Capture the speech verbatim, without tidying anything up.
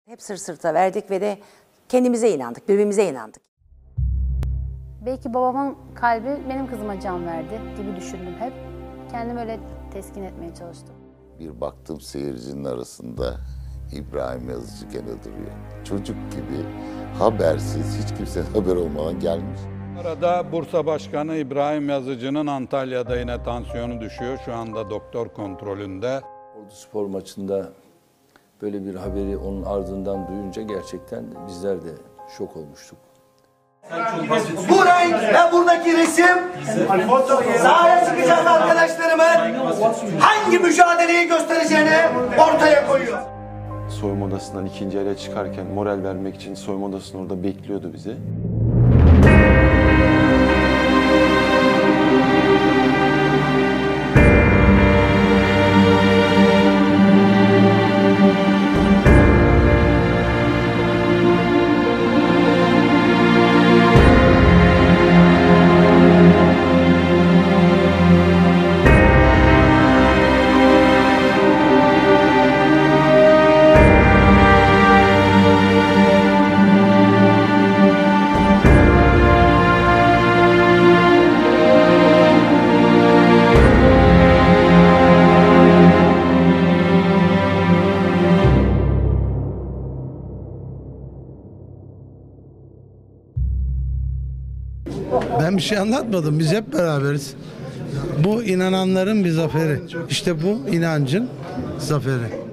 Hep sırt sırta verdik ve de kendimize inandık, birbirimize inandık. Belki babamın kalbi benim kızıma can verdi gibi düşündüm hep. Kendimi öyle teskin etmeye çalıştım. Bir baktım seyircinin arasında İbrahim Yazıcı gene duruyor. Çocuk gibi habersiz, hiç kimsenin haber olmadan gelmiş. Arada Bursa Başkanı İbrahim Yazıcı'nın Antalya'da yine tansiyonu düşüyor. Şu anda doktor kontrolünde. Ordu Spor maçında böyle bir haberi onun ardından duyunca gerçekten bizler de şok olmuştuk. Bu renk ve buradaki resim sahaya çıkacak arkadaşlarımın hangi mücadeleyi göstereceğini ortaya koyuyor. Soyunma odasından ikinci ele çıkarken moral vermek için soyunma odasının orada bekliyordu bizi. Ben bir şey anlatmadım. Biz hep beraberiz. Bu inananların bir zaferi. İşte bu inancın zaferi.